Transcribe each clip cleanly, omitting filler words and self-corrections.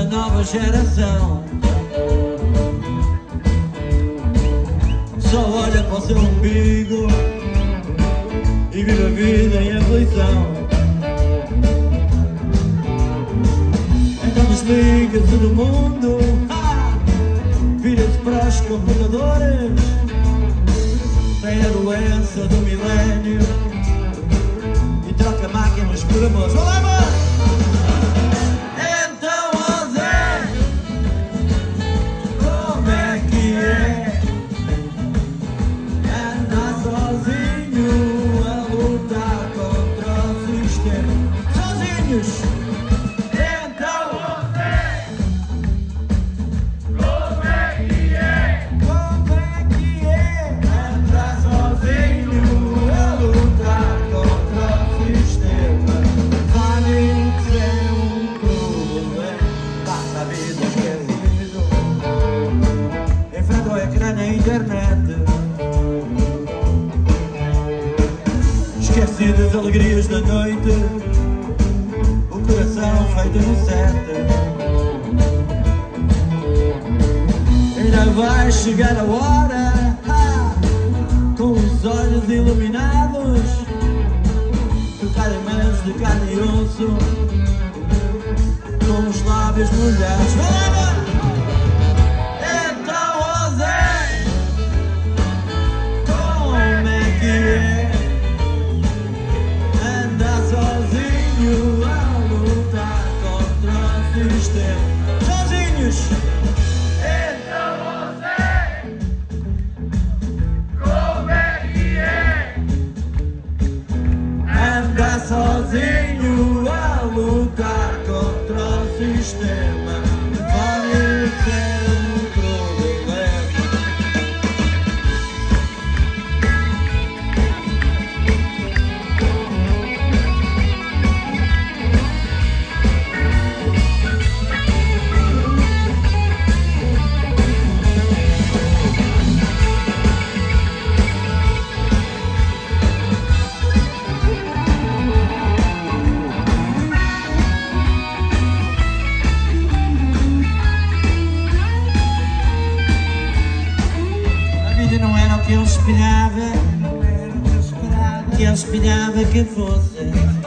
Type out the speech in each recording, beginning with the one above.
nova geração só olha para o seu umbigo e vive a vida em aflição. Então desliga-se do mundo, vira-se para os computadores, tem a doença do milénio e troca máquinas por amor. Olá, amor! Então, ó Zé, como é que é andar sozinho a lutar contra o sistema? Sozinhos! Esquecido das alegrias da noite, o coração feito no sete. Ainda vai chegar a hora, com os olhos iluminados, tocar em mãos de carne e osso, com os lábios molhados. Então, ó Zé, como é que é a lutar contra o sistema? Sozinhos! Então você, como é que é andar sozinho a lutar contra o sistema? Pode ser um problema. Não era o que eu esperava, que eu esperava que fosse.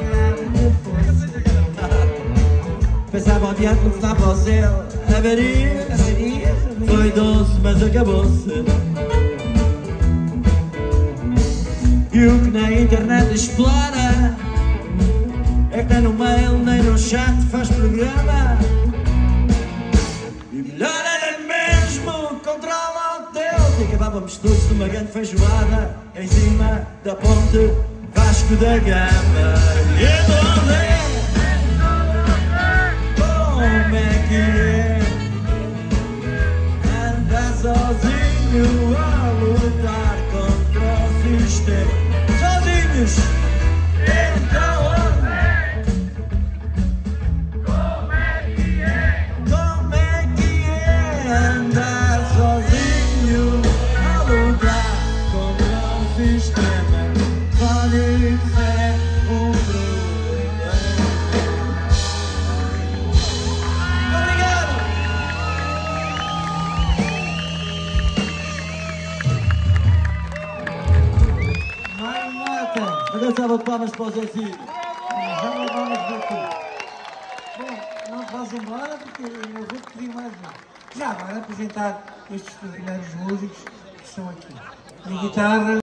Pensava o diabo que estava ao céu, avaria, foi doce, mas acabou-se. E o que na internet explora é que nem no mail nem no chat faz programa. E melhor era mesmo controla. E acabávamos todos numa grande feijoada em cima da ponte Vasco da Gama. E então é, como é que é andar sozinho a lutar contra o sistema? Sozinhos! Então como é que é andar sozinho a lutar contra o sistema? Pode ser um problema. Obrigado! Mais nota. Agora salva de palmas para o Zezinho. Já não vamos daqui. Bom, não te vás embora porque eu vou-te pedir mais um. Já agora apresentar estes primeiros músicos que estão aqui. Na guitarra.